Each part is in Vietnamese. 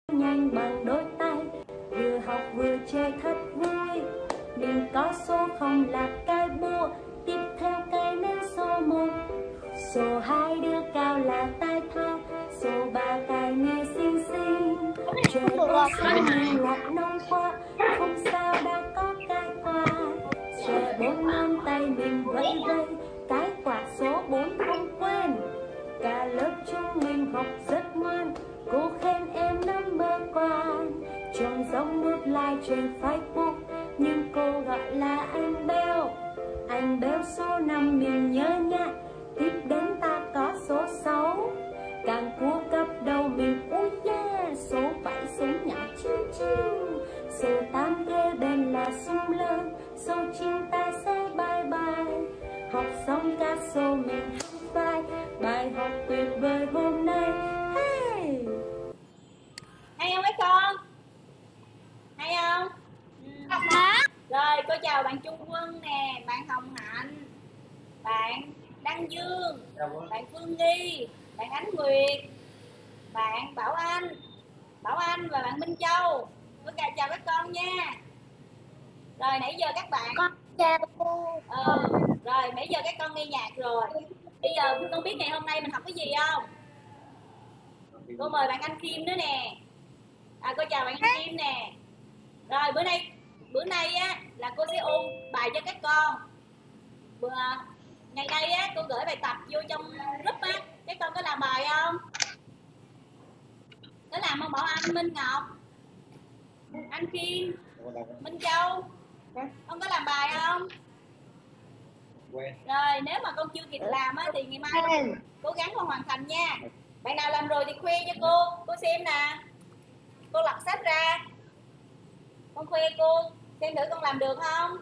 nhanh bằng đôi tay, vừa học vừa chơi thật vui. Mình có số không là cái búa, tiếp theo cái nén số 1, số 2 đưa cao là tai thao, số 3 cái nghe xinh xinh. Trời ơi sao mình lạc nông quá, không sao đã có cái quạt. Giờ 4 ngón tay mình vẫy vẫy, cái quạt số 4 không quên. Cả lớp chúng mình học rất ngoan, cô khen em number one. Trông giống một like trên Facebook, nhưng cô gọi là anh Beo. Anh Beo số 5 mình nhớ nha, tiếp đến ta có số 6. Càng cua cấp đầu mình ui yeah, số 7 súng nhỏ chiu chiu. Số 8 kế bên là súng lớn, số 9 ta sẽ bye bye. Học xong các số mình high five, bài học tuyệt vời hôm nay. Hey! Hay không mấy con? Hay không? Rồi cô chào bạn Trung Quân nè, bạn Hồng Hạnh, bạn Đăng Dương, bạn Phương Nghi, bạn Ánh Nguyệt, bạn Bảo Anh và bạn Minh Châu. Cô chào các con nha. Rồi nãy giờ các bạn chào cô. Rồi nãy giờ các con nghe nhạc rồi. Bây giờ con biết ngày hôm nay mình học cái gì không? Cô mời bạn Anh Kim nữa nè. Cô chào bạn Anh Kim nè. Rồi bữa nay á là cô sẽ ôn bài cho các con. Ngày nay á cô gửi bài tập vô trong group á, các con có làm bài không? Có làm không Bảo Anh, Minh Ngọc, anh Kim, Minh Châu? Con có làm bài không? Rồi nếu mà con chưa kịp làm á thì ngày mai con cố gắng con hoàn thành nha. Bạn nào làm rồi thì khoe cho cô xem nè. Cô lật sách ra, con khoe cô xem thử con làm được không?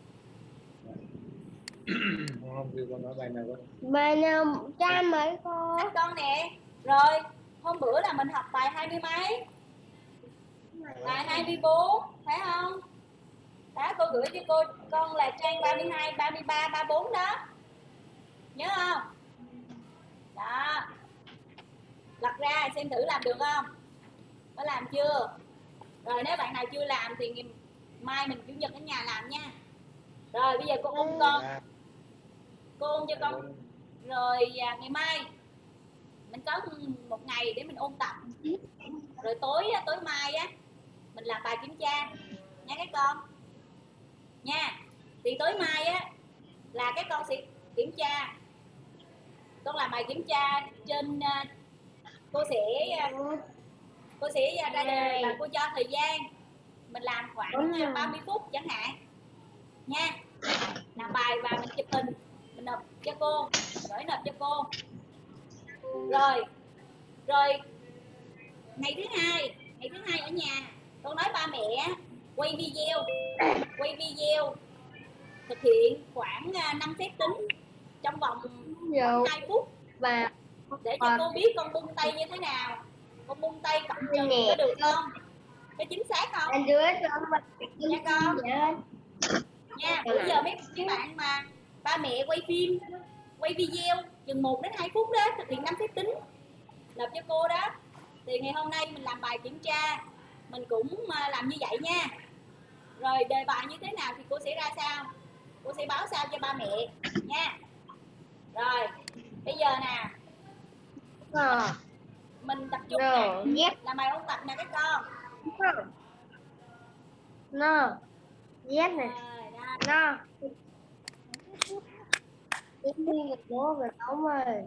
Bài nào cha mấy cô? Sách con nè. Rồi hôm bữa là mình học bài 20 mấy, bài 24 phải không? Đó cô gửi cho con là trang 32, 33, 34 đó, nhớ không? Đó, lật ra xem thử làm được không, có làm chưa? Rồi nếu bạn nào chưa làm thì ngày mai mình chủ nhật ở nhà làm nha. Rồi bây giờ cô ôn cho con. Rồi ngày mai mình có một ngày để mình ôn tập. Rồi tối mai á mình làm bài kiểm tra nha các con nha. Thì tối mai á là các con sẽ kiểm tra, con làm bài kiểm tra trên cô sẽ ra đề và cô cho thời gian mình làm khoảng 30 phút chẳng hạn nha. Làm bài và mình chụp hình mình nộp cho cô, gửi nộp cho cô. Rồi ngày thứ hai ở nhà con nói ba mẹ quay video thực hiện khoảng 5 phép tính trong vòng 2 phút và để cho cô biết con bung tay như thế nào, con bung tay cộng trừ có được không, có chính xác không nha con nha. Bây giờ mấy bạn mà ba mẹ quay video chừng 1 đến 2 phút đó, thực hiện 5 phép tính nộp cho cô đó. Thì ngày hôm nay mình làm bài kiểm tra mình cũng làm như vậy nha. Rồi đề bài như thế nào thì cô sẽ ra sao, cô sẽ báo sao cho ba mẹ nha. Rồi bây giờ nè mình tập trung nè, làm bài ôn tập nè các con. Yes này. Tiếp đi một bố về đóng rồi.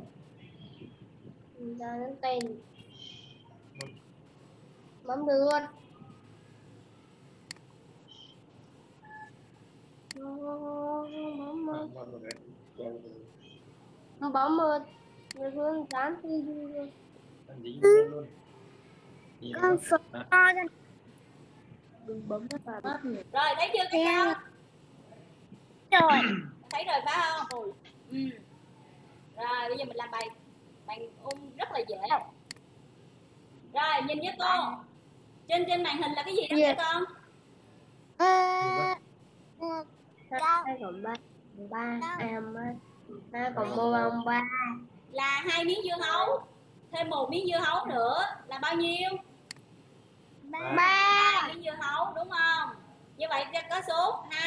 Ra đến tên. Bấm được luôn. Nó bấm rồi. Người Phương dán tư luôn. Con sợ ra. Đừng bấm cái vào. Rồi thấy chưa các con? Rồi. Thấy rồi phải không? Rồi bây giờ mình làm bài ôn rất là dễ. Rồi nhìn với cô, trên màn hình là cái gì đó các con? 2 cộng 3 em 2 cộng 1 bằng 3 là 2 miếng dưa hấu thêm 1 miếng dưa hấu nữa là bao nhiêu?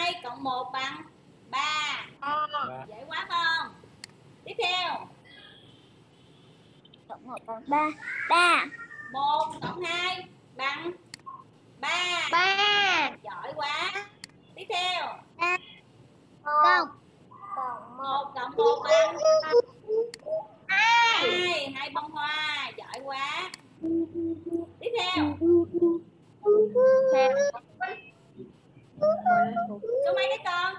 2 cộng 1 bằng 3. Dễ quá phải không? Tiếp theo. Cộng 1 bằng 3. 3. 1 cộng 2 bằng 3. 3. Giỏi quá. Tiếp theo. 1. 1 cộng 1 bằng 2. 2 bông hoa. Giỏi quá. Tiếp theo. Số mấy cái con?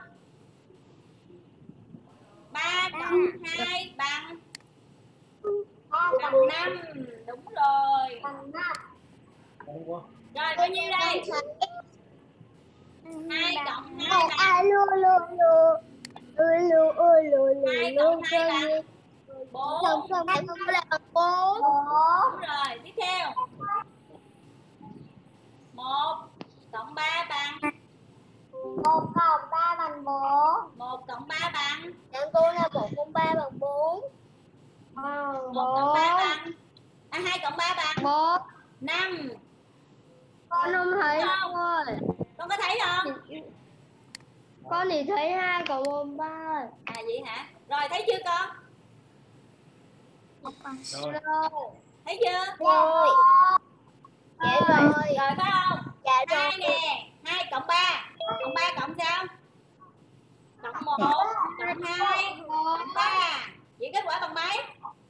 3 cộng 2 bằng 5. Đúng rồi. Rồi bao nhiêu đây? 2 cộng 2 bằng 2 cộng 2 bằng 4. Đúng rồi. Tiếp theo. 1 cộng 3 bằng 1 cộng 3 bằng 4. 1 cộng 3 bằng Đàn cô là 1 cộng 3 bằng 4. 1 cộng 3 bằng 2 cộng 3 bằng 4. 5. Con không thấy Không. rồi. Con có thấy không? Con chỉ thấy 2 cộng 1 3. À vậy hả? Rồi thấy chưa con? Rồi. Thấy chưa? Rồi. Dạ rồi. Rồi phải không? Dạ rồi. 2 nè, 2 cộng 3. Cộng 3 cộng sao? Cộng 1 cộng 2 cộng 3. Vậy kết quả bằng mấy?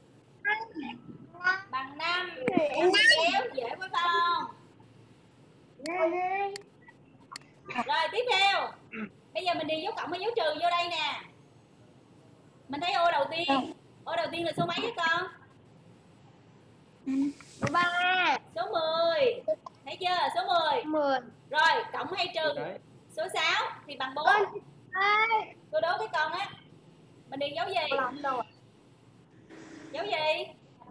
Bằng 5. Kéo dễ quá phải không? Rồi tiếp theo. Bây giờ mình điền dấu cộng hay dấu trừ vô đây nè. Mình thấy ô đầu tiên. Ô đầu tiên là số mấy cái con? Số 3. Số 10. Thấy chưa? Số 10. 10. Rồi cộng hay trừ số 6 thì bằng 4. Cô đố cái con á. Mình điền dấu gì? Dấu gì?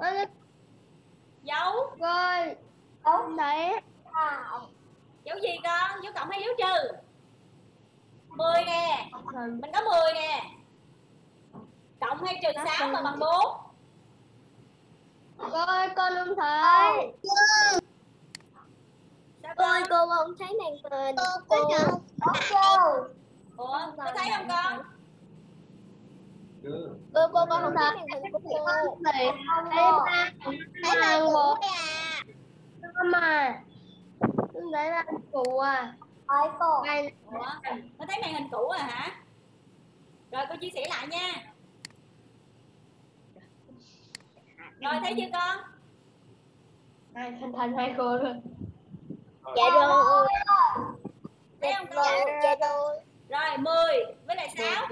Dấu. Rồi. Không thấy. Dấu gì con? Dấu cộng hay dấu trừ? 10 nè. Mình có 10 nè. Cộng hay trừ 6 mà bằng 4? Rồi con không thấy. Sao con? Cô không thấy màn hình. Cô. Ủa, có thấy không con? Cô con không thấy màn hình của cô. Thấy ba. Thấy màn bộ. Mà. Đấy là cụ à. Ôi cô. Ủa, có thấy màn hình cũ à hả? Rồi cô chia sẻ lại nha. Rồi thấy chưa con? Thành thành hai cô rồi. Dạ rồi. Thấy không con? Dạ rồi. Rồi 10 với lại 6.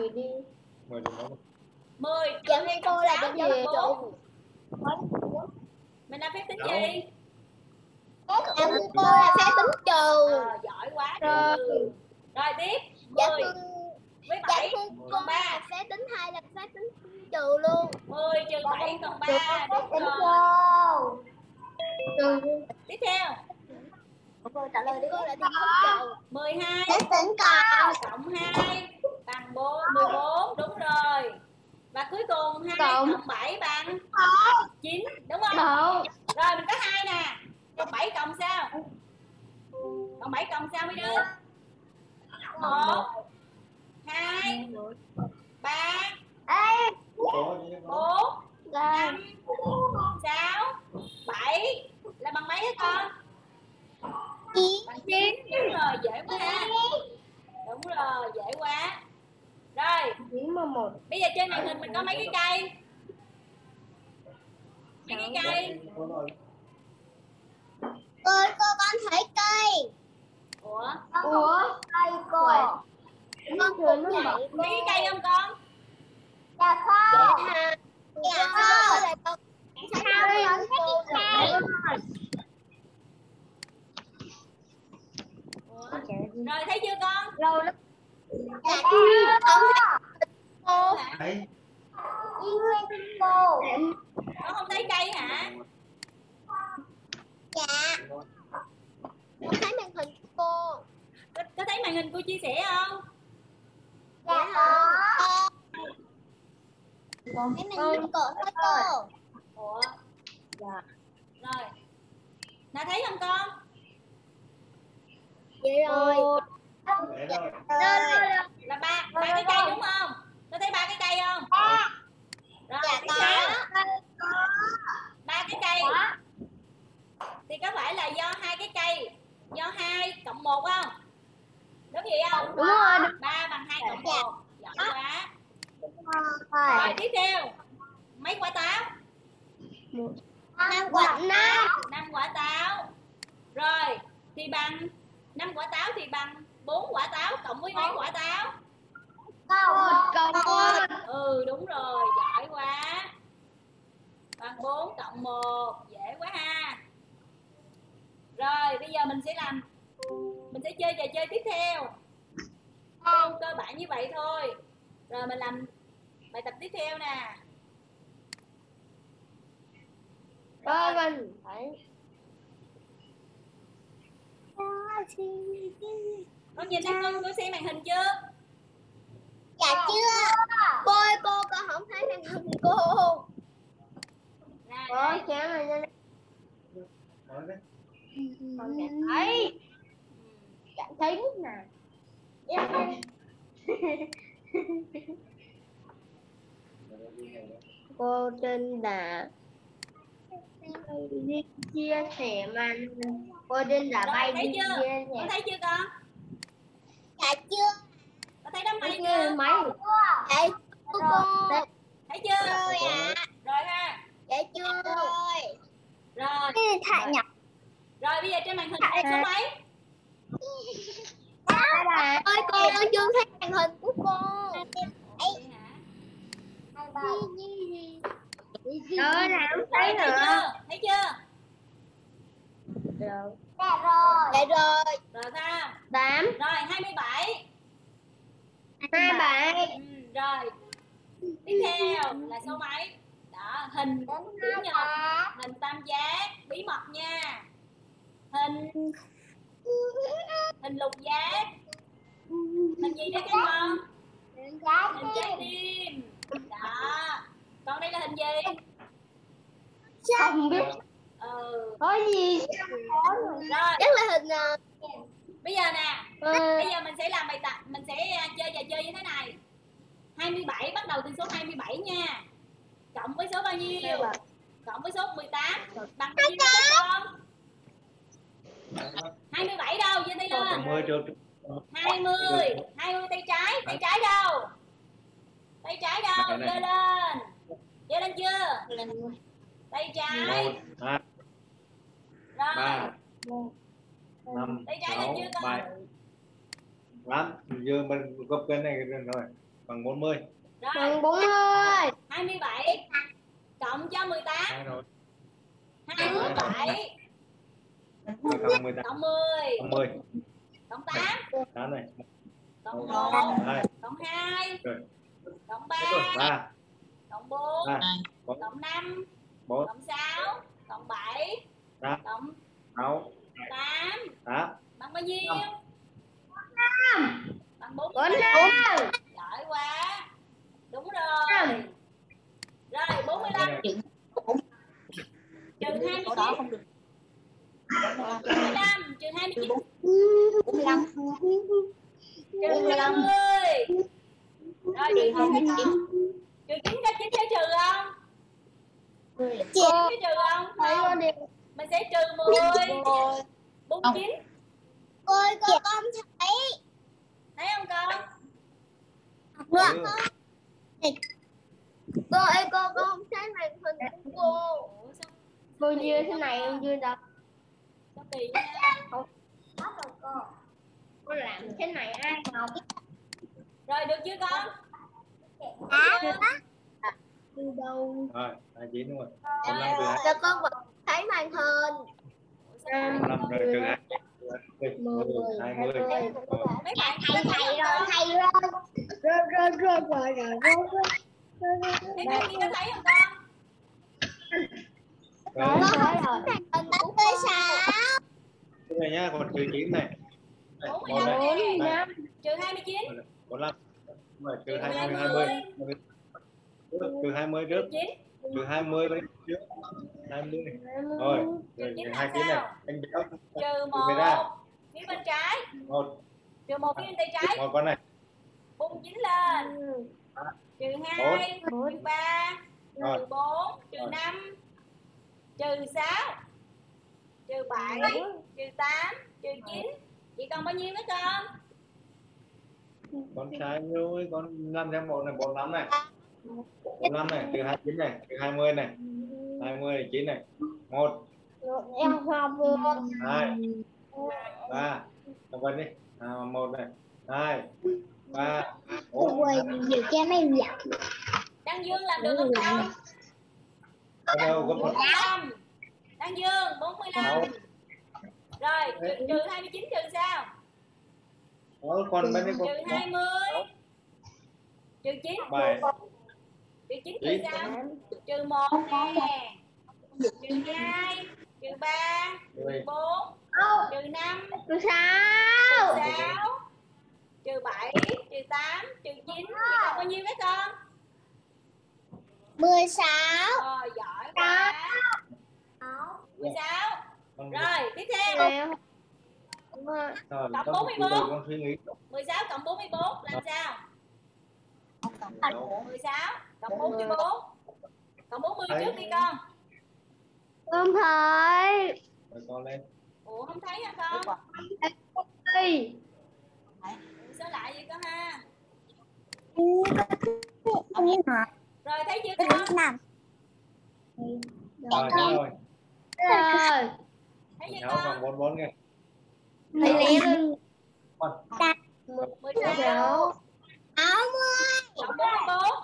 10 Dạ hay cô cộng là 6 cái gì bằng 4. Mình làm phép tính gì? Dạ cô là phép tính trừ. Giỏi quá. Rồi. Rồi tiếp. 10 với 7 cộng 3. Phép tính 2 là phép tính trừ luôn. 10 trừ 7 cộng 3. Đúng rồi. Tiếp theo. Cô trả lời đi. Cô là phép trừ. 12 Phép tính cộng. cộng 2 bằng 14. Đúng rồi. Và cuối cùng 2 cộng 7 bằng 9. Đúng không? Rồi mình có 2 nè. Cộng 7 cộng sao? Cộng 7 cộng sao mấy đứa? 1 2 3 4 5 6 7 là bằng mấy hả con? Bằng 9. Đúng rồi, dễ quá ha. Đúng rồi, dễ quá. Rồi, bây giờ trên màn hình mình có mấy cái cây? Mấy cái cây? Cô con thấy cây. Ủa? Cây cô. Con cũng vậy. Mấy cái cây không con? Dạ không. Dạ không. Ủa? Rồi thấy chưa con? Lâu lắm. Dạ không. Cô. Cô. Con không thấy cây hả? Dạ. Con thấy màn hình của cô. Có thấy màn hình cô chia sẻ không? Dạ không. Cái màn hình của cô. Ủa? Dạ. Rồi. Nào thấy không con? Vậy rồi. Là ba cái cây đúng không? Có thấy ba cái cây không? Rồi tiếp theo. Ba cái cây thì có phải là do hai cái cây, do 2 cộng 1 không? Đúng vậy không? Đúng rồi. 3 bằng 2 cộng 1. Giỏi quá. Rồi tiếp theo. Mấy quả táo? 5 quả táo. 5 quả táo. Rồi thì bằng 5 quả táo thì bằng 4 quả táo cộng với mấy quả táo? Cộng 1. Ừ đúng rồi, giỏi quá. Bằng 4 cộng 1, dễ quá ha. Rồi bây giờ mình sẽ chơi trò chơi tiếp theo. Cơ bản như vậy thôi. Rồi mình làm bài tập tiếp theo nè. Mình phải Con nhìn thấy cô xem màn hình chưa? dạ chưa. Cô ơi, cô không thấy màn hình cô. Rồi. Kéo này lên. Còn cảm thấy lúc nào cô trên đã đi chia sẻ màn hình. Cô trên đã Rồi, bay thấy đi chưa? chia Con sẻ. thấy chưa con? Dạ chưa. Con thấy đám mây Thấy chưa? chưa máy? Dạ cô. Thấy chưa? Rồi ạ. Rồi ha. Dạ chưa. Rồi. Rồi. Thả nhập. Rồi bây giờ trên màn hình là số mấy? Ơi cô ơi, chưa thấy màn hình của cô. Vậy hả? Rồi là không Rồi thấy thấy nữa. chưa? Thấy chưa? Rồi. Dạ rồi. Dạ rồi. Rồi sao? 8. Rồi 27. 27. Rồi. Tiếp theo là số mấy? Đó, hình chữ nhật, hình tam giác, bí mật nha. Hình lục giác. Hình gì đấy các con? Hình trái tim. Đó. Còn đây là hình gì? Không biết. Có gì? Rồi. Chắc là hình Bây giờ nè, bây giờ mình sẽ làm bài tập, mình sẽ chơi trò chơi như thế này. 27 bắt đầu từ số 27 nha. Cộng với số bao nhiêu? Cộng với số 18 bằng bao nhiêu các con? 27 đâu? Giơ tay lên. 20 tay trái đâu? Tay trái đâu? Giơ lên. Giơ lên chưa? Tay trái. 1, 2, Rồi. 3, 5, Tay trái lên 6, chưa con? 7, 8. Giờ mình gộp cái này rồi. Bằng 40. Rồi. bằng 40. 27 cộng cho 18. 27 Cộng 18. cộng 10 Cộng 10. cộng 8 8 này. cộng 1 2. cộng 2 Rồi. cộng 3 3. cộng 4 3. cộng 5 4. cộng 6 cộng 7 8. cộng 6. 8 8. bằng bao nhiêu? Bằng 45. Giỏi quá. Đúng rồi. Rồi 45 trừ 29. 45 trừ 29. 45. Trừ 50. Rồi trừ 9 có trừ 9 sẽ trừ không? Trừ không? Không. Mình sẽ trừ 10. 49. Cô ơi, con thấy. Thấy không con? Cô ơi, cô không thấy màn hình của cô. Ủa, sao Cô chưa thế này em chưa đâu. sao kỳ nha. Cô làm thế này ai học. Rồi được chưa con? Từ đâu? Rồi, 29 đúng rồi. Cho con vẫn thấy màn hình. 15 rồi trừ 2. 20. Mấy bạn Thầy rồi. thấy bạn kia có thấy không con? Rồi. Rồi. 6. Cái này nhá, còn trừ 9 này. 45 nè. Trừ 29. 45. Rồi, trừ 20. 20. Trừ 20 trước. 9. Trừ 20 bên trước. 20. Rồi, Trừ 9 2 là cái này. sao? Anh béo. Trừ 1 phía bên trái. 1. Trừ 1 một phía bên tay trái. Một con này. Bung chính lên. Trừ 2, trừ 3, trừ 4, trừ 5, trừ 6, trừ 7, trừ 8, trừ 9. Chị còn bao nhiêu nữa con? Con sai rồi, con 5 thêm 1 này, 45 này. 45 này, trừ 29 này, trừ 20 này. 20 9 này. 1 Em học được 2 3. Cầm bên đi. 1 này, 2 3 4. nhiều cha mấy giặt. Đăng Dương làm được không con? Con đâu có 45. Đăng Dương 45. Rồi trừ 29 trừ sao? Còn bên đây Trừ 20. Trừ 9. 7. Trừ 9 trừ sao? Trừ 1 nè. Trừ 2, trừ 3, trừ 4, trừ 5, Trừ 6. trừ 6, trừ 7, trừ 8, trừ 9. Chị còn bao nhiêu mấy con? 16. Giỏi quá. 16. Rồi tiếp theo. Cộng 44. Con suy nghĩ 16 cộng 44 làm sao? 16 cộng 4 trừ 4. Cộng 40 trước đi con. Không thấy. rồi con lên. Ủa không thấy hả con? Đi. Sao lại vậy con ha? Không biết hả? Rồi thấy chưa con? Rồi thấy rồi. Rồi. Thấy chưa 16 con? bằng 44 kìa. Thầy Liêm. Con 16 cộng 44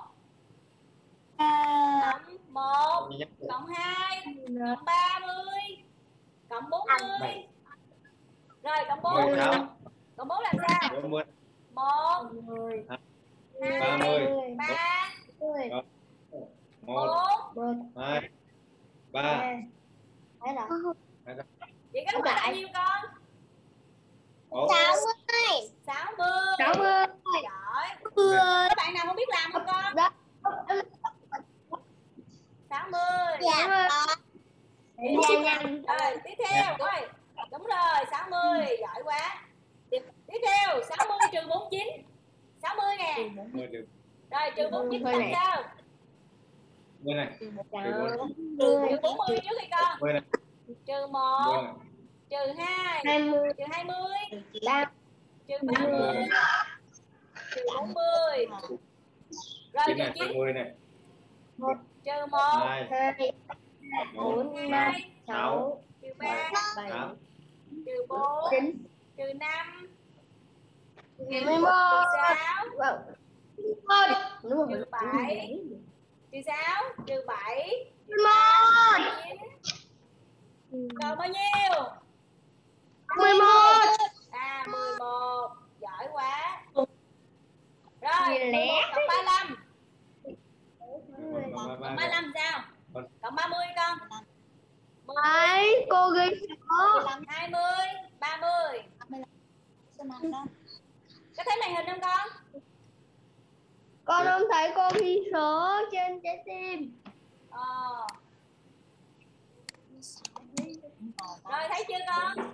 cộng 1 cộng 2 cộng 30 cộng 40. Rồi cộng 4. 16 Cộng 4 làm sao? 40 1 2 30 3 1 4. 2 3. Chị có hỏi bao nhiêu con? 60. 60. Giỏi. Các bạn nào không biết làm không con? 60. Rồi tiếp theo. Rồi đúng rồi 60. Giỏi quá. Tiếp theo 60 trừ 49. 60 nè. Rồi trừ 49 làm sao? Bên này. Trừ 40 trước đi con. Bên này. Trừ 1, trừ 2, trừ 20, trừ 30, trừ 40. Rồi trừ 9. 10 này. Trừ 1, 2 4 2, 6 trừ 3, 8 trừ 4, trừ 5, trừ 11. 6, trừ 7, trừ 6, trừ 7, 9. Còn bao nhiêu? 11. 11. Giỏi quá. Rồi 11 cộng 35. Cộng 35 sao? Cộng 30 con. Đấy, cô ghi số. 20, 30. Có thấy màn hình không con? Con không thấy cô ghi số trên trái tim. Rồi thấy chưa con?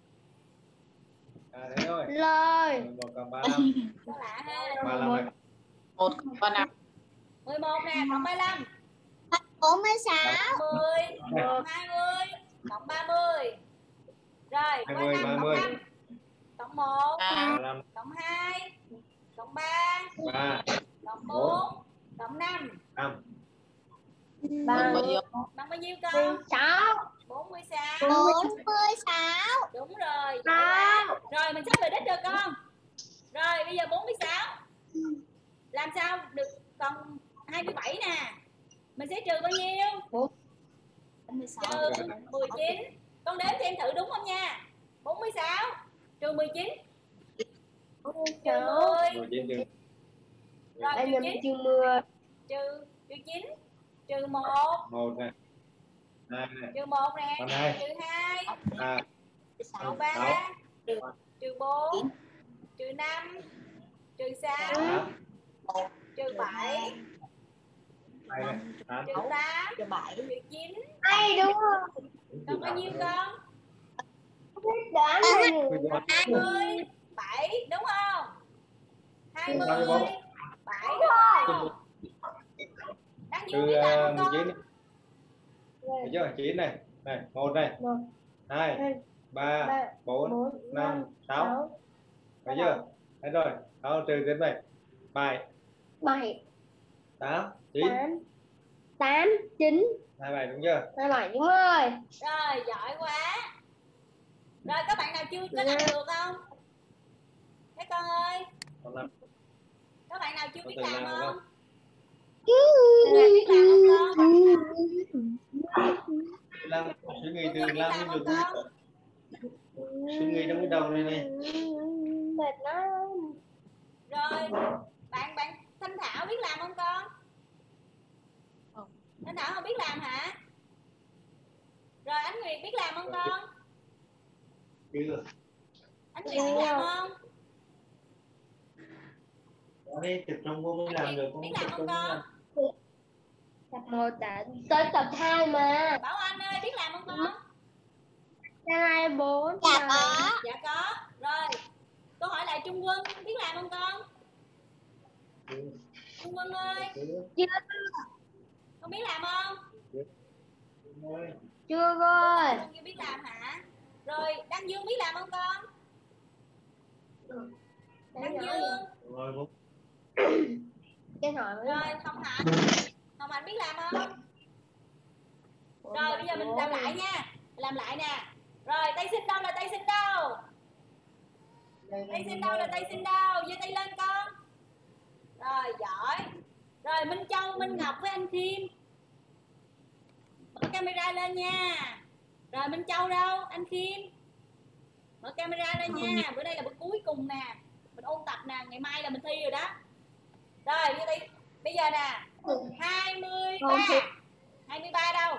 Đấy rồi. Lời. 11 cộng 35. Có lạ ha. 35 này. 1 con nào? 11 nè cộng 35. 46. 10 cộng 20 cộng 30. Rồi 20 35 cộng 30. 5 cộng 1 35 cộng 2 cộng 3 3 cộng 4 cộng 5 5. Bằng Bao nhiêu? bằng bao nhiêu con? 6. 46. 46. Đúng rồi. Đó. Rồi mình sắp về đích rồi con. Rồi bây giờ 46. Làm sao được còn 27 nè. Mình sẽ trừ bao nhiêu? Trừ 19. Con đếm thêm thử đúng không nha. 46 trừ 19. Trừ 10. Rồi trừ 9. Trừ 10. Trừ 9. Trừ 1. 1 này. 2 này. Trừ 1 nè. Còn 2. Trừ 2. 3 Trừ 3. Trừ 4. Trừ 5. Trừ 6. 8 Trừ 7. 2 này. 8 Trừ 8. Trừ 7. Trừ 9. Ai đúng không? Còn bao nhiêu con? Đoán 27 đúng không? 20. 7 rồi. Đang Dương biết làm không con? 19. Thấy chưa? 9 này. Này, 1 này. 2 3 4 5 6. Thấy chưa? Thấy rồi. Đó, trừ đến đây. 7 8 9. 8 9. 27 đúng chưa? 27 đúng rồi. Rồi, giỏi quá. Rồi, các bạn nào chưa có làm được không? Các con ơi. Các bạn nào chưa biết làm không? Biết làm không con? Làm suy nghĩ từ làm mới được. Suy nghĩ trong cái đầu này này. Mệt lắm. Rồi, bạn Thanh Thảo biết làm không con? Thanh Thảo không biết làm hả? Rồi Ánh Nguyệt biết làm không con? Chưa. Ánh Nguyệt biết làm không? Đây tập trung vô mới làm được. Biết làm không con? Tập 1 đã tới tập 2 mà. Bảo Anh ơi biết làm không con? 2 4. Dạ có. Dạ có. Rồi. Câu hỏi lại Trung Quân biết làm không con? Trung Quân ơi. Chưa. Con biết làm không? Chưa rồi. Con chưa biết làm hả? Rồi Đăng Dương biết làm không con? Đăng Dương. Rồi. Rồi Hồng Hạnh biết làm không? Rồi bây giờ mình làm lại nha. Làm lại nè. Rồi tay sinh đâu là tay sinh đâu? Tay sinh đâu là tay sinh đâu? Giơ tay lên con. Rồi giỏi. Rồi Minh Châu, Minh Ngọc với anh Kim. Mở camera lên nha. Rồi Minh Châu đâu? Anh Kim. Mở camera lên nha. Bữa nay là bữa cuối cùng nè. Mình ôn tập nè, ngày mai là mình thi rồi đó. Rồi như đây. Bây giờ nè. 23. 23 đâu?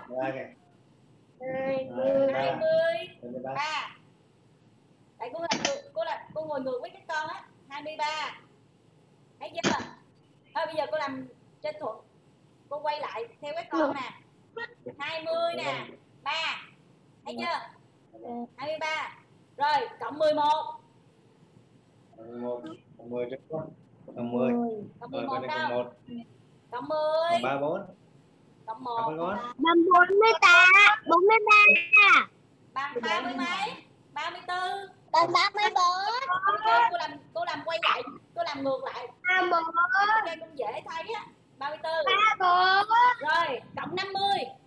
23. Tại cô ngồi ngược với các con á. 23. Thấy chưa? Thôi bây giờ cô làm trên thuận. Cô quay lại theo các con nè. 20 nè. 3. Thấy chưa? 23. Rồi cộng 11. 10 chắc quá. Cộng 10. Cộng 11 đâu? Cộng 10. 34. Cộng 1. Bằng 43. 43. Bằng 30 mấy? 34. Bằng 34. Cô làm quay lại, cô làm ngược lại. 34. Cho cũng dễ thấy á. 34. 34. Rồi, cộng 50.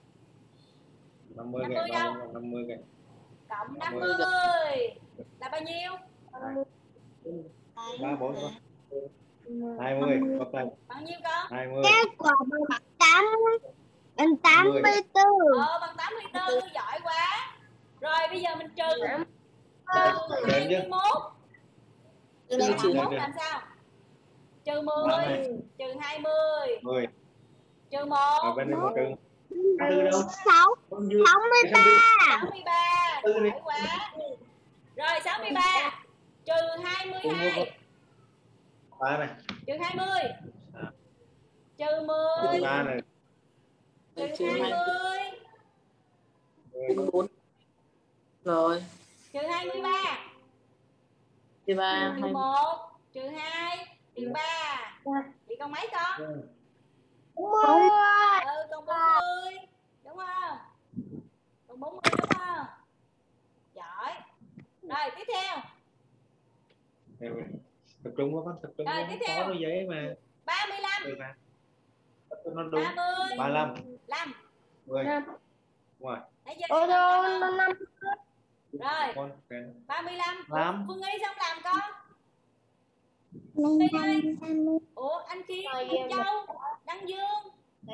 50 đâu? 50 kìa. Cộng 50 là bao nhiêu? 34. 20. Bao nhiêu con? 20. Kết quả bằng 84. Bằng 84, giỏi quá. Rồi bây giờ mình trừ 21. Trừ 21 làm sao? Trừ 10, trừ 20. 10. Trừ 1. Bên đây 1 trừ. 63. 63, giỏi quá. Rồi 63 trừ 22. 3 này. Trừ 20. Trừ 10. 3 này. Trừ 20. 4 rồi. Trừ 23. Trừ 3. Trừ 1. Trừ 2. Trừ 3. Thì còn mấy con? Còn 40. Đúng không? Còn 40 đúng không? Giỏi. Rồi tiếp theo. Tập trung quá con, tập trung. Rồi tiếp theo. Có giấy mà. 35. Nó đúng. 30. 35. 5. 10. Ngoài. Nãy giờ Rồi. Con 35. Phương Nghi xong làm con. Phương Nghi ơi. Ủa anh Kim, Minh Châu, Đăng Dương.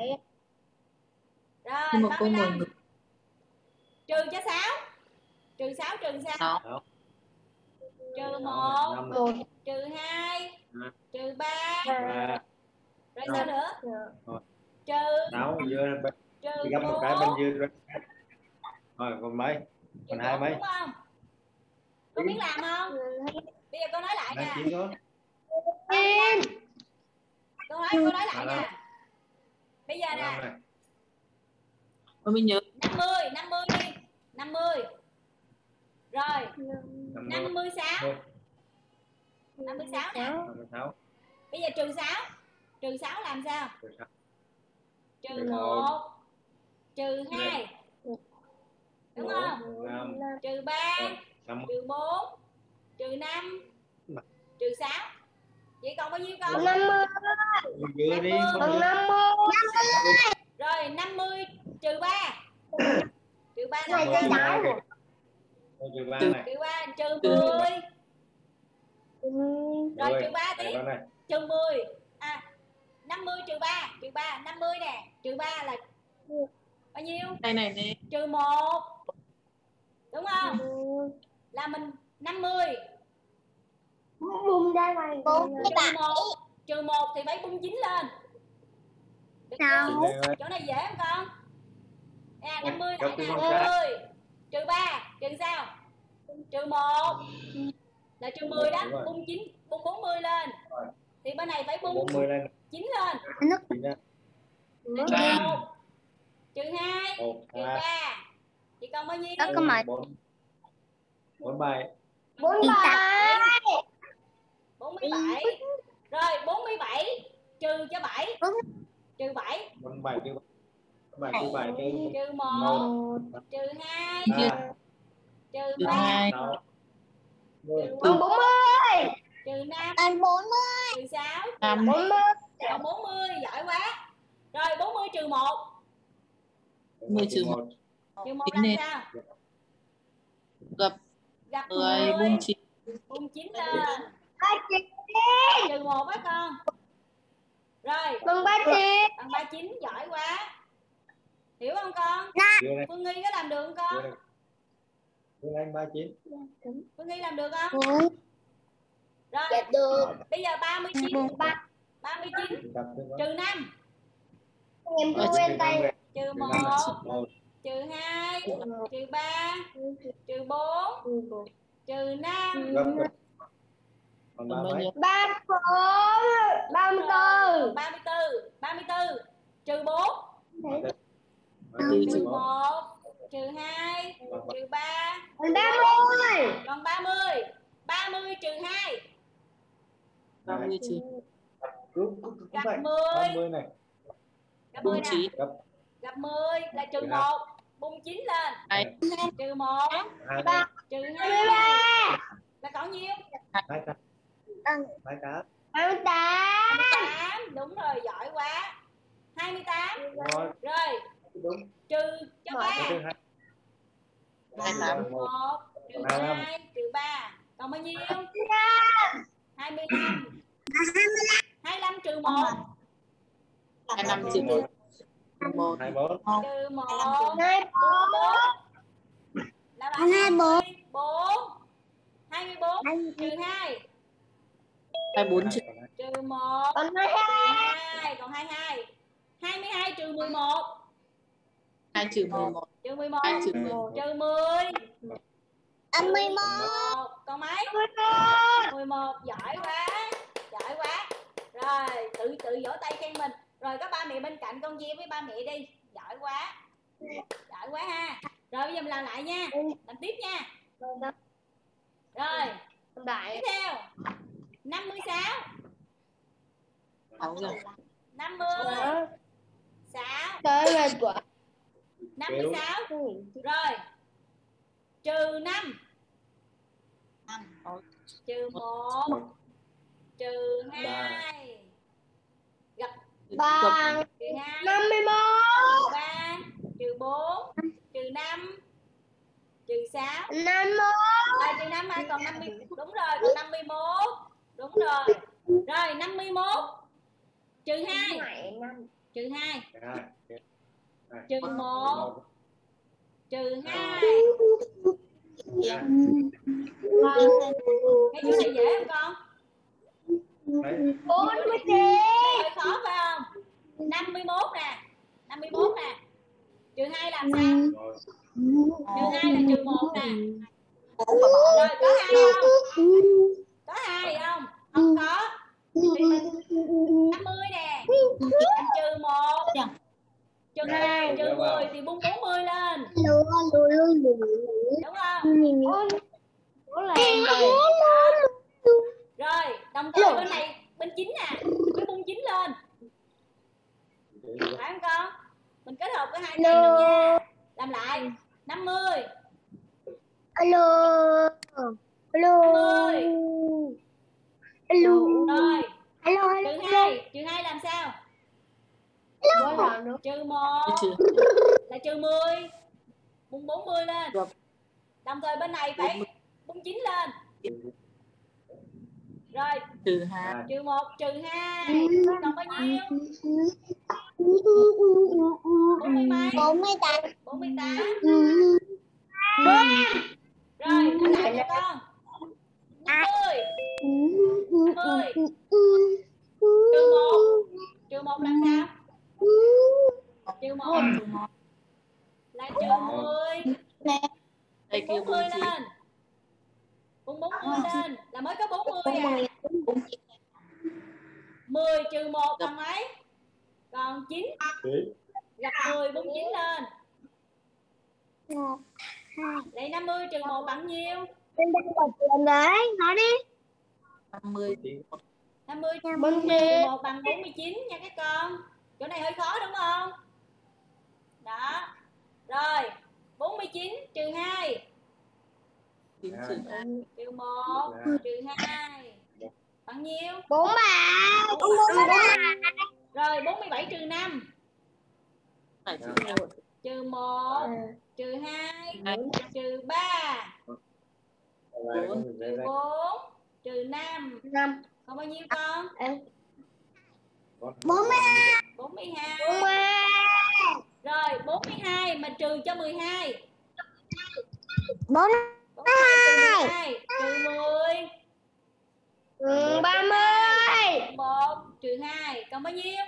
Rồi 35. Trừ cho 6. Trừ 6 trừ sao? Trừ 1. Trừ 2. Trừ 3. Rồi sao nữa? Trừ 6 dưa trừ gấp một cái bên dưa rồi. Rồi còn mấy? Còn 2 mấy? Đúng không? Con biết làm không? Bây giờ con nói lại nè. Cô nói lại nè. Bây giờ nè. Mình nhớ 50 đi. 50. Rồi. 56. 56 nè. Bây giờ trừ 6. Trừ 6 làm sao? Trừ 1, 1, trừ 2. Đúng không? 5, Trừ 3, 5, trừ 4, trừ 5, trừ 6. Vậy còn bao nhiêu con? 50. dưới đi. 50. Rồi 50 trừ 3. Trừ 3 Này là dây trái rồi. Trừ 3 này. trừ 3 trừ 10. Rồi trừ 3 tí. Này. Trừ 10. 50 trừ 3, trừ 3 50 nè, trừ 3 là bao nhiêu? Này. Trừ 1. Đúng không? Là mình 50. Bung ra ngoài. Trừ 1 thì phải bung 9 lên. Được Sao? chưa? Chỗ này dễ không con? Nè 50 lại nè, 50. 50 trừ 3 trừ sao? Trừ 1 là trừ 10 đó, bung 9, bung 40 lên. Thì bên này phải bung 40 lên. 9 lên. Trừ 1 trừ 2 trừ 3 thì còn bao nhiêu? 47. 47. Rồi 47 trừ cho 7. Trừ 7. 47 trừ 7 trừ 7 Trừ 1 trừ 2 trừ 3 trừ 4 trừ 5 trừ 6 5. còn 40. Giỏi quá. Rồi 40 trừ 1. 10 trừ 1. Trừ 1 Tính làm lên. sao? Gặp 10 bung 9. Bung 9 lên. Trừ 1 á con. Rồi Bằng 39. bằng 39. Giỏi quá. Hiểu không con? Phương Nghi có làm được không con? Phương Anh 39. Phương Nghi làm được không? Rồi Được. bây giờ 39 trừ 5. Em cứ quen tay. Trừ 1 trừ 2 trừ 3 trừ 4 trừ 5 Còn 34. 34. 34 trừ 4 trừ 1 trừ 2 trừ 3 còn 30. 30 trừ 2 30 trừ gặp 10. 30 này. Gặp bung 10 nè. 9. Gặp 10 là trừ 1, bung 9 lên. 2. Trừ 1 trừ 2 là còn nhiêu? 28. 28. Đúng rồi, giỏi quá. 28. Rồi trừ cho 3. 28. 1 trừ 2 trừ 3 còn bao nhiêu? 25. 25 trừ 1 25 trừ 1. 1. 24. trừ 1 là bằng 24. 24 trừ 2 24 trừ trừ 1 Còn trừ 2 còn 22. 22 trừ 11 2 trừ 11. trừ 11 2 trừ 11. trừ 10 Ăn 11. 11 còn mấy? 11. Giỏi quá. Giỏi quá. Rồi tự vỗ tay khen mình. Rồi có ba mẹ bên cạnh con Diêm với ba mẹ đi. Giỏi quá. Giỏi quá ha. Rồi bây giờ mình làm lại nha. Làm tiếp nha. Rồi tiếp theo 56 50 6 56 rồi trừ 5 trừ 1 trừ 2 gặp Bằng trừ 2 51. trừ 3 trừ 4 trừ 5 trừ 6 51. trừ 5 hay còn 50. Đúng rồi, còn 51. Đúng rồi. Rồi 51 trừ 2 trừ 2 trừ 1 trừ 2. Cái chỗ này dễ không con? 49. Hơi khó phải không? 51 nè. 51 nè. Trừ 2 làm sao? Trừ 2 là trừ 1 nè. Rồi có 2 không? Có 2 không? Không có. Thì mình 50 nè. Anh trừ 1 trừ 2 trừ 10 thì bung 40 lên. Đúng không? Rồi đồng thời bên này bên 9 nè. Mình kết hợp với hai tay luôn nha. Làm lại. 50. Alo. Alo. 50. Alo. Rồi. Alo. Trừ 2. Trừ 2 làm sao? Trừ 1 Trừ là trừ 10. Bung 40 lên. Được. Đồng thời bên này phải bung 9 lên. Rồi. trừ 2. Trừ 1 trừ 2 còn bao nhiêu? 40 mấy? 48. 48. Rồi, nói lại cho con. 50. 50. Trừ 1. Trừ 1 làm sao? Trừ 1 là trừ 10. Đây kia 40 lên. Bung 40 lên là mới có 40 à. 10 trừ 1 là mấy? Còn 9. Gặp 10 bung 9 lên. Vậy 50 trừ 1 bằng nhiêu? Đấy, nói đi. 50. 50 trừ 1 bằng 49 nha các con. Chỗ này hơi khó đúng không? Đó. Rồi, 49 trừ 2. 9 trừ 2. Trừ 1 trừ 2 bằng nhiêu? 43. Rồi 47 trừ 5. Phải trừ 5. Trừ 1 trừ 2 trừ 3 trừ 4 trừ 5 còn bao nhiêu con? 42. Rồi 42 mà trừ cho 12. 42 trừ 10. 30. 1 trừ 2 còn bao nhiêu?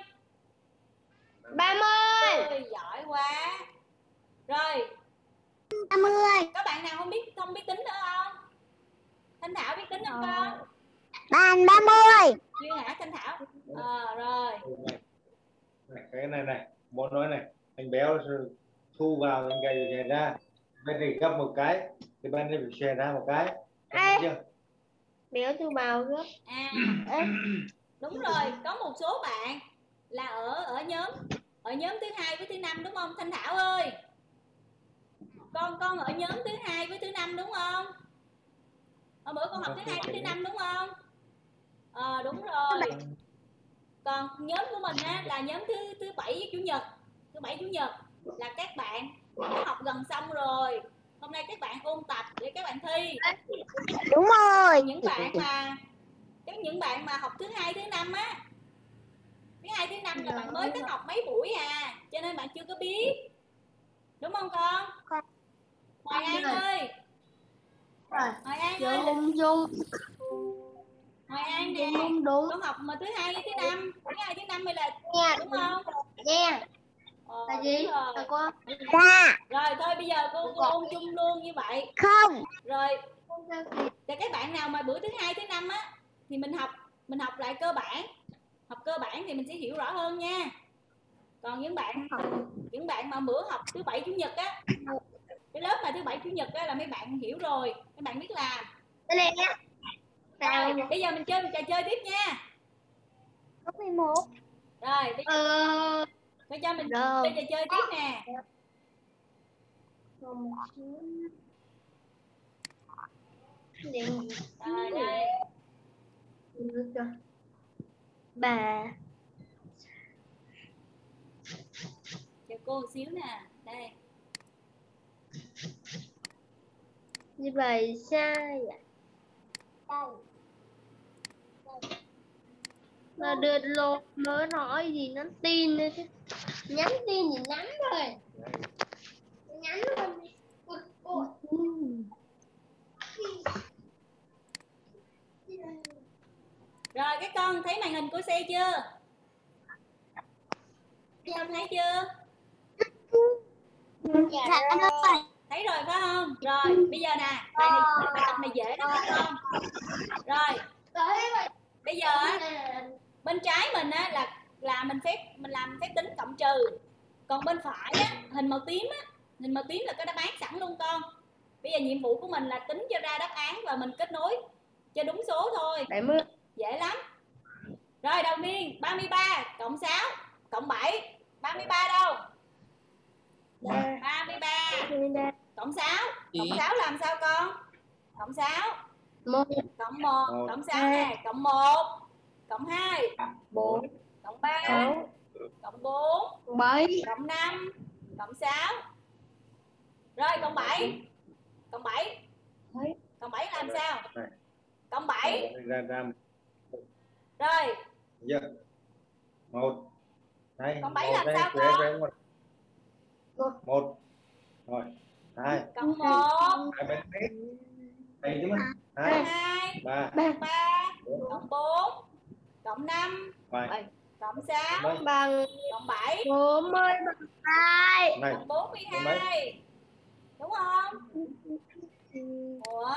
30. Ôi, giỏi quá. Rồi 30. có bạn nào không biết tính nữa không? Thanh Thảo biết tính không con? Bàn 30. Chưa hả Thanh Thảo? Rồi. Cái này muốn nói này, anh béo thu vào anh gầy ra, bên này gấp một cái thì bên này phải xòe ra một cái. Chưa? Béo thu vào gấp. Đúng rồi, có một số bạn là ở nhóm thứ 2 với thứ 5 đúng không Thanh Thảo ơi? Con ở nhóm thứ 2 với thứ 5 đúng không? Hôm bữa con học thứ 2 với thứ 5 đúng không? Đúng rồi. Còn nhóm của mình á là nhóm thứ 7 với chủ nhật. Thứ 7 chủ nhật là các bạn đã học gần xong rồi. Hôm nay các bạn ôn tập để các bạn thi. Đúng rồi. Những bạn mà học thứ 2 thứ 5 á. Thứ 2 thứ 5 là bạn mới có học mấy buổi à, cho nên bạn chưa có biết. Đúng không con? Hoài An ơi. Hoài An ơi. Hoài An nè. Con học mà thứ 2 thứ 5, thứ 2 thứ 5 hay là đúng không? Nha. Là gì? Rồi. Con. Rồi thôi bây giờ cô ôn chung luôn như vậy. Không. Rồi. Để các bạn nào mà bữa thứ 2 thứ 5 á thì mình học lại cơ bản. Học cơ bản thì mình sẽ hiểu rõ hơn nha. Còn những bạn mà bữa học thứ 7 chủ nhật á, cái lớp mà thứ 7 chủ nhật á là mấy bạn hiểu rồi, mấy bạn biết làm. Rồi, bây giờ mình chơi một trò chơi tiếp nha. Có 11. Rồi, bây giờ mình chơi trò chơi tiếp nè. Rồi đây. Bà. Cho cô một xíu nè. Đây. Như vậy sai à? Mà được lột mới nói gì nó tin nữa chứ. Nhắn tin gì nhắn rồi. Nhắn luôn. Rồi các con thấy màn hình của xe chưa? Các con thấy chưa? Thấy rồi phải không? Rồi bây giờ nè, bài tập này dễ lắm các con. Rồi bây giờ á, bên trái mình á là mình làm phép tính cộng trừ, còn bên phải á, hình màu tím là có đáp án sẵn luôn con. Bây giờ nhiệm vụ của mình là tính cho ra đáp án và mình kết nối cho đúng số thôi. 70. Dễ lắm. Rồi đầu tiên 33 cộng 6 cộng 7. 33 đâu? 33. Cộng 6. Cộng 6 làm sao con? Cộng 6. 1. Cộng 1. Cộng 6 nè. Cộng 1. Cộng 2. 4. Cộng 3. 6. Cộng 4. 7. Cộng 5. Cộng 6. Rồi cộng 7. Cộng 7. Cộng 7 làm sao? Cộng 7. Rồi. Giờ. 1. 2. Cộng 7 làm sao con? 1. Rồi. 2. Cộng 1. 2 chứ mà. 2. 3. Cộng 3. Cộng 4. Cộng 5. 7. Cộng 6. Bằng Cộng 7. 42. Cộng 42. Đúng không? Ủa?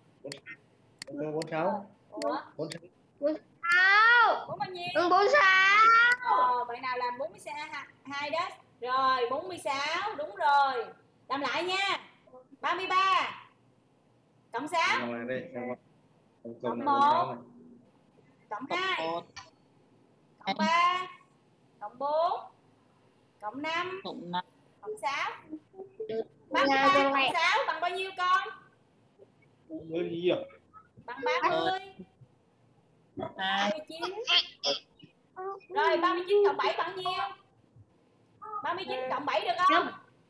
46. Ủa? 46. 6. 4 bao nhiêu? 46. Bạn nào làm 42 đó? Rồi 46. Đúng rồi. Làm lại nha. 33. Cộng 6. Cộng 1. Cộng 2. Cộng 3. Cộng 4. Cộng 5. Cộng 5. Cộng 6. 33 cộng 6 bằng bao nhiêu con? Bằng 30. 39. Rồi 39 cộng 7 bằng nhiêu? 39 cộng 7 được không?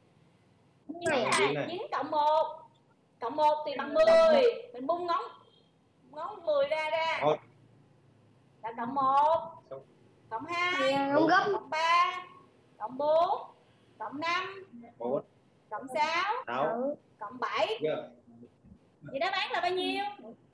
9 cộng 1. Cộng 1 thì bằng 10. Mình bung ngón 10 ra. Là cộng 1. Cộng 2. Cộng 3. Cộng 4. Cộng 5. Cộng 6. Cộng 7. Vậy đáp án là bao nhiêu?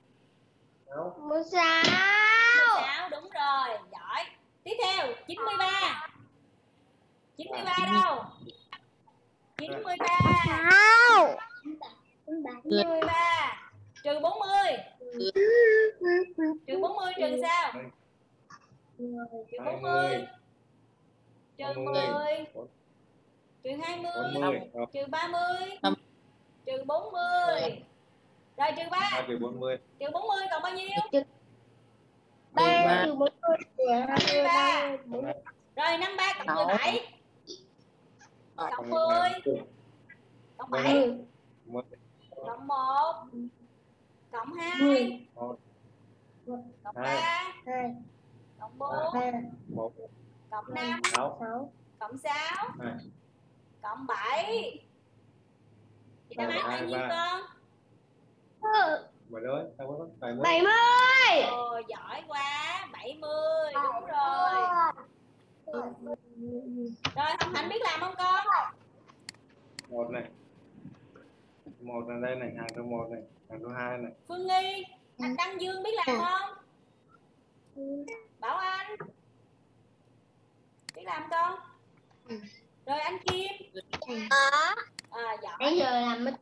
16. 16, đúng rồi, giỏi. Tiếp theo, 93. 93 đâu? 93. 93. Trừ 40. Trừ 40 trừ sao? Trừ 40. Trừ 10. Trừ 20. Trừ 30. Trừ 40. Rồi trừ 3. Trừ 40. Trừ 40 còn bao nhiêu? 3 trừ 40. 53. Rồi 53 cộng 17. Cộng 10. Cộng 7. Cộng 1. Cộng 2. Cộng 3. Cộng 4. Cộng 5. Cộng 6. Cộng 7. Thì đáp án là nhiêu con? 70. Ồ, giỏi quá. 70. Đúng rồi. Rồi Hồng Hạnh biết làm không con? 1 này. 1 là đây này, hàng số 1 này, hàng số 2 này. Phương Nghi, anh Đăng Dương biết làm không? Bảo Anh biết làm con? Rồi anh Kim. Giỏi. Bây giờ làm mất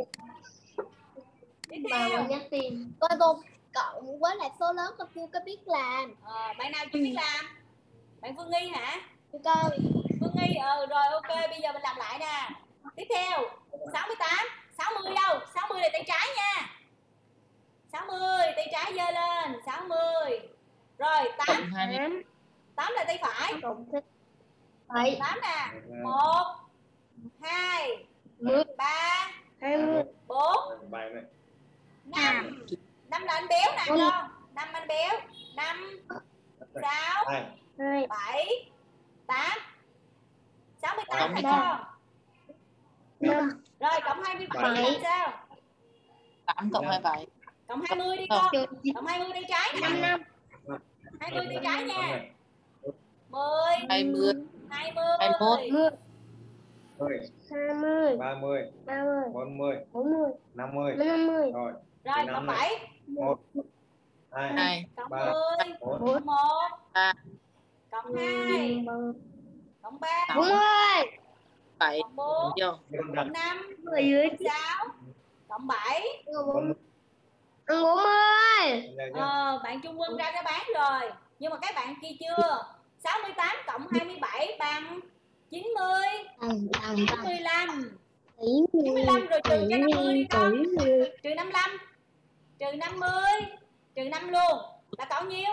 Tiếp theo. Cô cộng với lại số lớn con chưa có biết làm. Bạn nào chưa biết làm? Bạn Phương Nghi hả? Con. Phương Nghi, rồi ok, bây giờ mình làm lại nè. Tiếp theo, 68, 60 đâu? 60 là tay trái nha. 60, tay trái giơ lên, 60. Rồi 8. 8 là tay phải. 8 nè. 1 2 3 4 5. 5 là anh béo nè con. 5 anh béo. 5 6 7 8. 68 nè con. Rồi cộng 27 làm sao? 8 cộng 27. Cộng 20 đi con. Cộng 20 tay trái nè. 20 tay trái nha. 10 20 21 20 30 40 50 rồi. Rồi cộng 7. 1 2 Cộng 3 10 cộng 1 cộng 2 cộng 3 7 cộng 4 vô. cộng 5 dưới cộng 6 cộng 7. 40. Bạn Trung Quân ra đáp án rồi. Nhưng mà các bạn kia chưa. 68 cộng 27 bằng 90. 95. 95 rồi trừ cho 50 đi con. Trừ 55. Trừ 50. Trừ 5 luôn. Là bao nhiêu?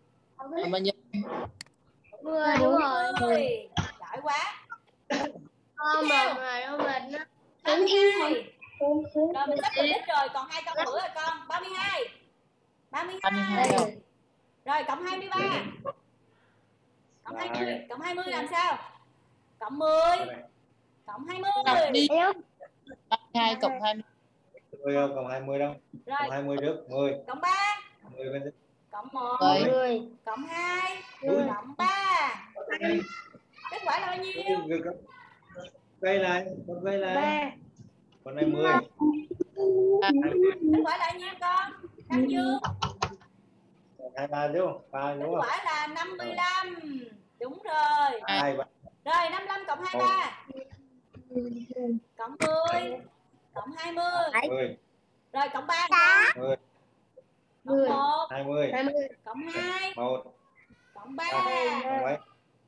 Bao nhiêu? 10 đúng rồi. 10. Giỏi quá. Con mệt rồi, con mệt nó. 32. Rồi mình sắp được rồi, còn 2 câu nữa rồi con. 32. 32. rồi. Rồi cộng 23. Cộng 20, cộng 20 làm sao? Cộng 10. Cộng 20. Đi. 32 cộng 20. 10 không? Cộng 20 đâu? Rồi. Cộng 20 trước. 10. Cộng 3. 10 bên Cộng 1. 10. Cộng 2. 10. Cộng 3. Kết quả là bao nhiêu? Quay lại, con quay lại. 3. Con này 10. Kết quả là bao nhiêu con? Đăng Dương. 23 đúng không? 3 Kết đúng không? quả là 55. Đúng rồi. 2 3. Rồi 55 cộng 23. Cộng 10. Cộng 20. 10. Rồi cộng 3 con. 10. Cộng 1. 20. Cộng 2. 1. Cộng 3. Cộng mấy?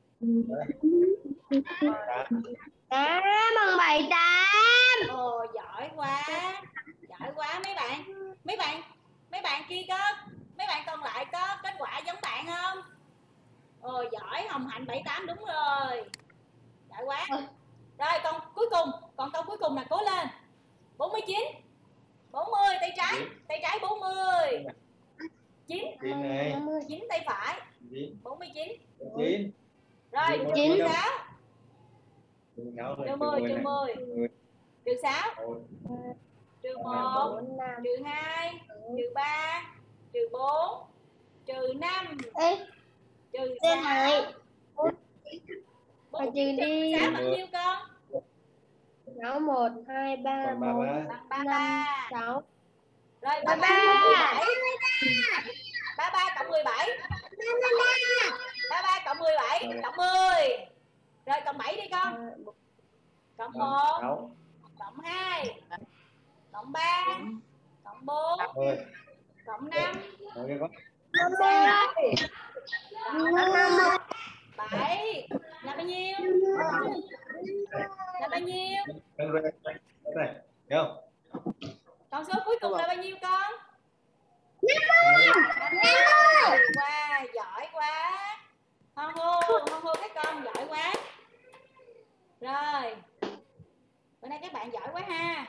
8 bằng 7 8. Ồ giỏi quá. Giỏi quá mấy bạn. Mấy bạn kia có, mấy bạn còn lại có kết quả giống bạn không? Ồ giỏi, Hồng Hạnh 78 đúng rồi. Giỏi quá. Rồi còn cuối cùng, còn câu cuối cùng là cố lên. 49. 40 tay trái 40. 9. 9 này. 9 tay phải. 9. 49. 9. Rồi 9. trừ 6. Trừ 10, trừ 10. Trừ 6. Trừ 1. Trừ 2. Trừ 3. Trừ 4. Trừ 5. Trừ 6. Phải trừ đi. 6 bao nhiêu con? 6 1 2 3 4 Bằng 5 6. Rồi 33. 33 cộng 17. 33 cộng 17 cộng 10. Rồi cộng 7 đi con. Cộng 1. Cộng 2. Cộng 3. Cộng 4. Cộng 5. Cộng 7 là bao nhiêu? Là bao nhiêu? Này, hiểu không? Con số cuối cùng là bao nhiêu con? 50. Wow, giỏi quá. Hôn hô các con giỏi quá. Rồi. Bữa nay các bạn giỏi quá ha.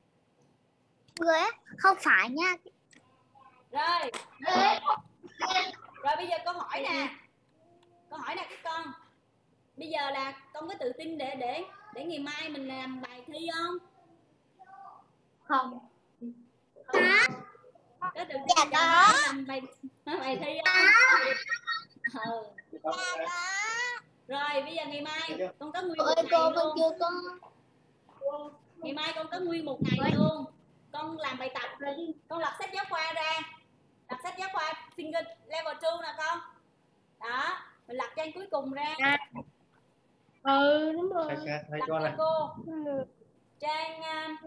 Không phải nha. Rồi. Rồi bây giờ câu hỏi nè. Câu hỏi nè các con. Bây giờ là con có tự tin để ngày mai mình làm bài thi không? Không. Có tự tin ngày mai làm bài thi không? Rồi bây giờ ngày mai con có nguyên một ngày luôn. Ngày mai con có nguyên một ngày luôn. Con làm bài tập, con lật sách giáo khoa ra. Lật sách giáo khoa single level 2 nè con. Đó, mình lật trang cuối cùng ra. Đúng rồi. Thấy con này. Cô. Trang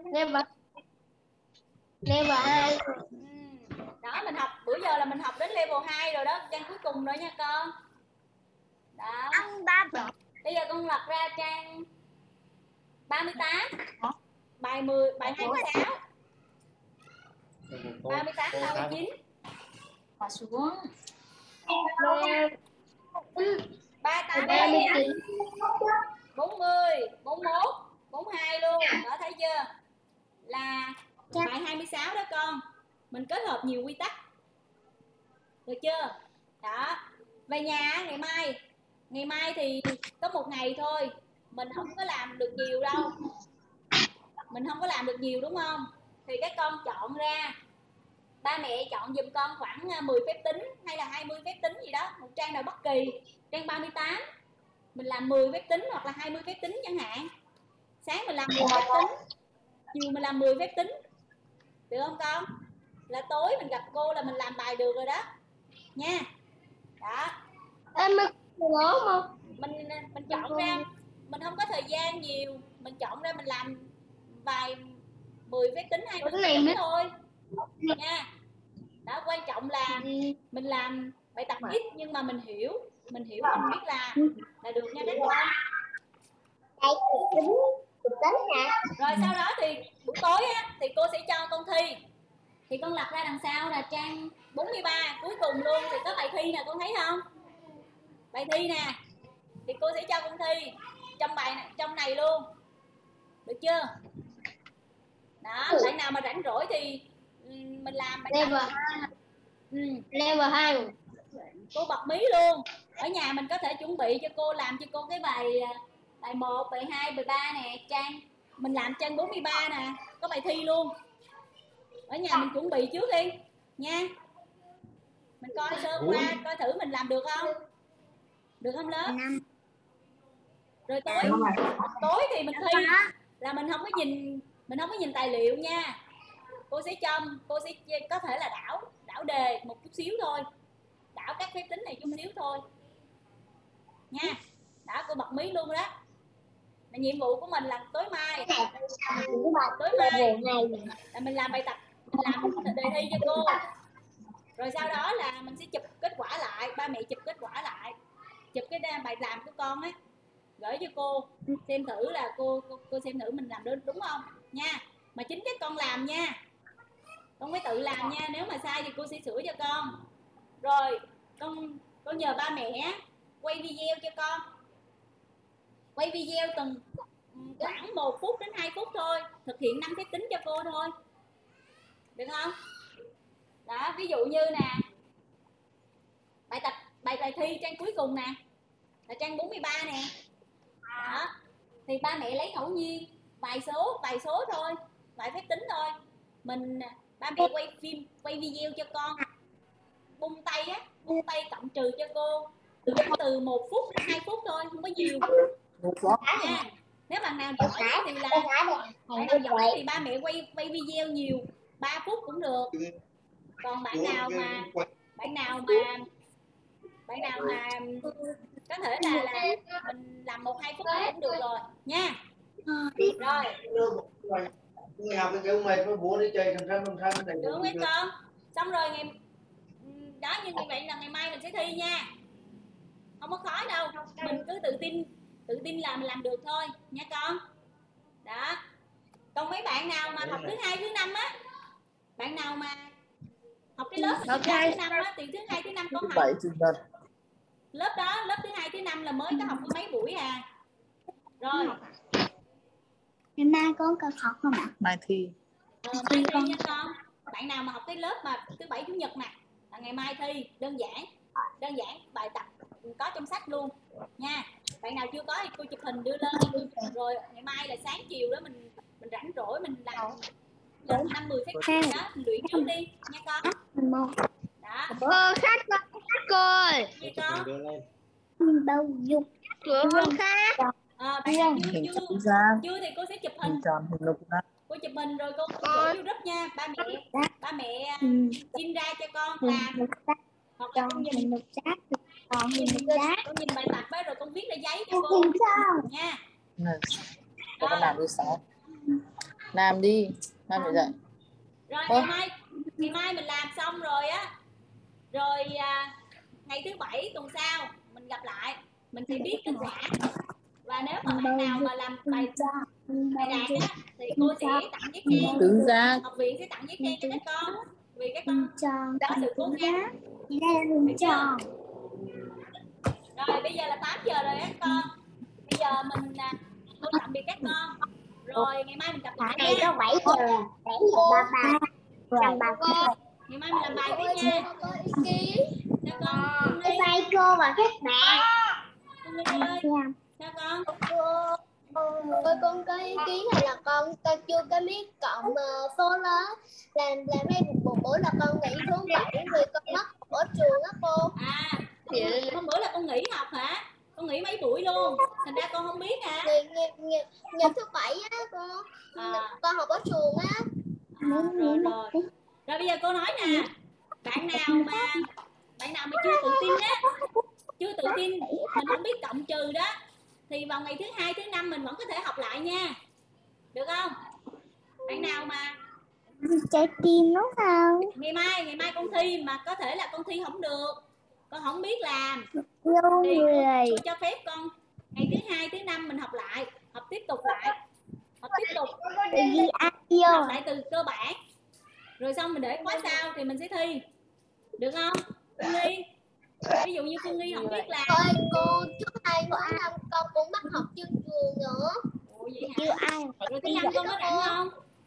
level 2. Đó mình học bữa giờ là mình học đến level 2 rồi đó, trang cuối cùng rồi nha con. Đó. Bây giờ con lật ra trang 38. Bài 10, bài 26. 38 39. Mà xuống. 38 39. 40, 41, 42 luôn. Đó thấy chưa? Là bài 26 đó con. Mình kết hợp nhiều quy tắc. Được chưa? Đó. Về nhà ngày mai thì có một ngày thôi. Mình không có làm được nhiều đâu. Mình không có làm được nhiều đúng không? Thì các con chọn ra. Ba mẹ chọn giùm con khoảng 10 phép tính hay là 20 phép tính gì đó, một trang nào bất kỳ. Trang 38 mình làm 10 phép tính hoặc là 20 phép tính chẳng hạn. Sáng mình làm 10 phép tính, chiều mình làm 10 phép tính. Được không con? Là tối mình gặp cô là mình làm bài được rồi đó. Nha. Đó. Em không? Mình chọn ra, mình không có thời gian nhiều, mình chọn ra mình làm vài 10 phép tính 20 phép tính thôi. Nha. Đó, quan trọng là mình làm bài tập ít nhưng mà mình hiểu, mình biết là được nha các con. Rồi sau đó thì buổi tối á, thì cô sẽ cho con thi. Thì con lật ra đằng sau là trang 43 cuối cùng luôn thì có bài thi nè, con thấy không? Bài thi nè. Thì cô sẽ cho con thi trong bài này, trong này luôn. Được chưa? Đó, bạn nào mà rảnh rỗi thì mình làm bài Level 2. Level 2. Cô bật mí luôn. Ở nhà mình có thể chuẩn bị cho cô, làm cho cô cái bài 1, bài 2, bài 3 nè, trang mình làm trang 43 nè, có bài thi luôn. Ở nhà mình chuẩn bị trước đi nha. Mình coi sơ qua coi thử mình làm được không? Được không lớp? Rồi tối thì mình thi là mình không có nhìn tài liệu nha. Cô sẽ có thể là đảo đề một chút xíu thôi, đảo các phép tính này chút xíu thôi nha. Đã, cô bật mí luôn đó. Là nhiệm vụ của mình là tối mai là mình làm bài tập, mình làm đề thi cho cô. Rồi sau đó là mình sẽ chụp kết quả lại, ba mẹ chụp kết quả lại, chụp cái bài làm của con ấy, gửi cho cô xem thử là cô xem thử mình làm đúng không nha. Mà chính các con làm nha, con phải tự làm nha. Nếu mà sai thì cô sẽ sửa cho con. Rồi con nhờ ba mẹ quay video cho con, quay video từng khoảng 1 phút đến 2 phút thôi, thực hiện 5 phép tính cho cô thôi, được không? Đó, ví dụ như nè, bài thi trang cuối cùng nè là trang 43 nè. Đó, thì ba mẹ lấy ngẫu nhiên vài số thôi, vài phép tính thôi, ba mẹ quay video cho con, bung tay cộng trừ cho cô từ 1 phút đến 2 phút thôi, không có nhiều nha. Nếu bạn nào giỏi thì ba mẹ quay video nhiều, 3 phút cũng được. Còn bạn nào mà có thể là mình làm 1-2 phút cũng được rồi nha. Rồi được mấy con. Xong rồi đó, như vậy là ngày mai mình sẽ thi nha, không có khó đâu, mình cứ tự tin là mình làm được thôi nha con. Đó, còn mấy bạn nào mà học thứ 2, thứ 5 á, bạn nào mà học cái lớp thứ 5 á, thì thứ 2, thứ 5 con học lớp đó, lớp thứ 2, thứ 5 là mới có học có mấy buổi à. Rồi ngày mai con cần học không ạ? Mai thi. Mai thi nha con. Bạn nào mà học cái lớp mà thứ 7, chủ nhật nè là ngày mai thi, đơn giản bài tập có trong sách luôn nha. Bạn nào chưa có thì cô chụp hình đưa lên, rồi ngày mai là sáng chiều đó mình rảnh rỗi mình làm 5-10 phép đó, mình luyện trước đi nha con. Đó. Khách cô. Gì con? Đâu dùng cửa con khác. Bạn nào chưa thì cô sẽ chụp hình. Cô chụp hình rồi cô gửi vô group nha. Ba mẹ in ra cho con làm. Hoặc là con nhìn bài tập ấy, rồi con viết ra giấy cho cô nha. Con làm đi sao? Làm đi, làm phải dậy. Rồi ngày mai mình làm xong rồi á, rồi ngày thứ 7 tuần sau mình gặp lại, mình sẽ biết kết quả. Và nếu mà bạn nào mà làm bài đạt á thì cô sẽ tặng giấy khen, học viện sẽ tặng giấy khen cho các con, vì các con có sự cố gắng. Được chưa? Rồi bây giờ là 8 giờ rồi các con. Bây giờ mình cô tạm biệt các con. Rồi ngày mai mình gặp lại nha. Có 7 giờ. 7 giờ 33. Ngày mai mình làm bài tiếp nha. Sao con? Bye bye cô và các bạn. Con ơi. Sao con? Con có ý kiến là con chưa có biết cộng số lớn, làm đây một bữa là con nghỉ thứ 7 vì con mất ở trường á cô. Hôm bữa là con nghỉ học hả? Con nghỉ mấy buổi luôn, thành ra con không biết hả? Ngày thứ 7 á con học ở trường á. Rồi bây giờ cô nói nè, bạn nào mà chưa tự tin á, mình không biết cộng trừ đó, thì vào ngày thứ 2, thứ 5 mình vẫn có thể học lại nha, được không? Bạn nào mà trái tim đúng không? Ngày mai con thi mà có thể là con thi không được, con không biết làm, thì cô cho phép con ngày thứ 2, thứ 5 mình học lại, học tiếp tục học lại từ cơ bản, rồi xong mình để khóa sau thì mình sẽ thi, được không? Phương Nghi, ví dụ như Phương Nghi không biết làm. Thôi cô trước 2 khóa 5 con cũng bắt học chương trường nữa. Ủa vậy hả? Kêu ai Rồi tiếng Anh con có rảnh không?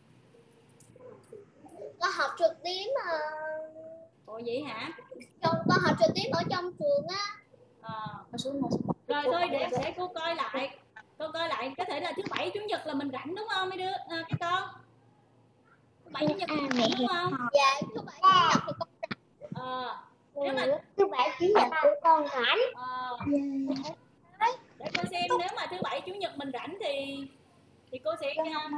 con học trực tiếp mà. Ủa vậy hả? Con học trực tiếp ở trong trường á. Rồi thôi để cô coi lại. Cô coi lại có thể là thứ bảy chủ nhật là mình rảnh đúng không mấy đứa các con? Thứ bảy chủ nhật mình rảnh đúng không? Dạ thứ bảy chủ nhật thì con nếu mà thứ bảy chủ nhật của con rảnh. Để cô xem nếu mà thứ bảy chủ nhật mình rảnh thì cô sẽ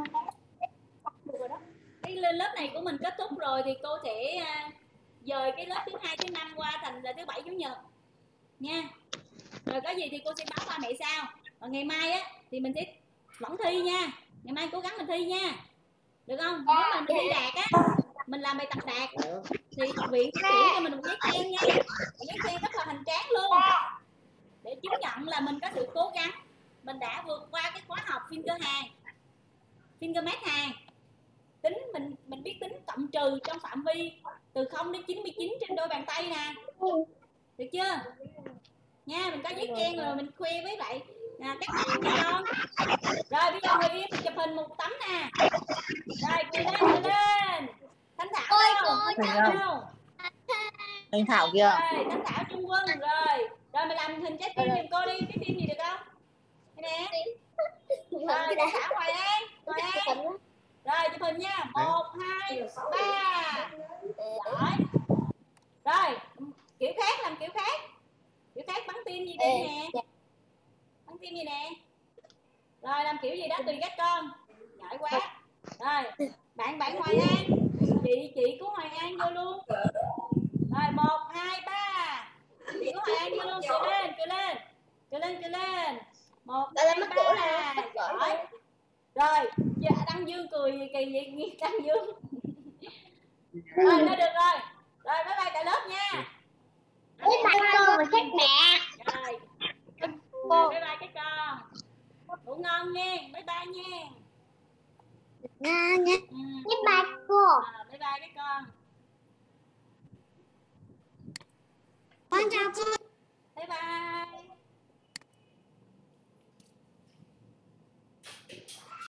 cái lên lớp này của mình kết thúc rồi thì cô sẽ dời cái lớp thứ hai thứ năm qua thành là thứ bảy chủ nhật nha. Rồi có gì thì cô sẽ báo ba mẹ sau. Và ngày mai á thì mình sẽ vẫn thi nha. Ngày mai cố gắng mình thi nha, được không? Nếu mà mình thi đạt á, mình làm bài tập đạt thì học viện sẽ thưởng cho mình một giấy khen nha. Một giấy khen rất là hoành tráng luôn, để chứng nhận là mình có sự cố gắng, mình đã vượt qua cái khóa học finger math hàng. Tính mình biết tính cộng trừ trong phạm vi từ 0 đến 99 trên đôi bàn tay nè, được chưa nha? Mình có giấy khen rồi mình khoe với lại các bạn các con. Rồi bây giờ người yêu thì chụp hình một tấm nè. Rồi cười lên Thanh Thảo đâu? Thanh Thảo kìa. Rồi Thanh Thảo Trung Quân. Rồi mày làm hình trái tim giùm cô đi, trái tim gì được không? Đây nè. Rồi Thanh Thảo Hoài An. Rồi chụp hình nha. 1, 2, 3. Giỏi. Rồi kiểu khác, làm kiểu khác. Kiểu khác bắn tim gì đây nè. Bắn tim gì nè. Rồi làm kiểu gì đó tùy các con. Giỏi quá. Rồi bạn Hoài An, chị của Hoài An vô luôn. Rồi 1, 2, 3. Chị của Hoài An vô luôn. Cười lên 1, 2, 3. Giỏi. Rồi Đăng Dương cười gì kỳ vậy Đăng Dương. Rồi nó được rồi. Rồi bye bye cả lớp nha. Bye bye cô và các mẹ. Rồi bye bye các con. Ngủ ngon nha. Bye bye nha.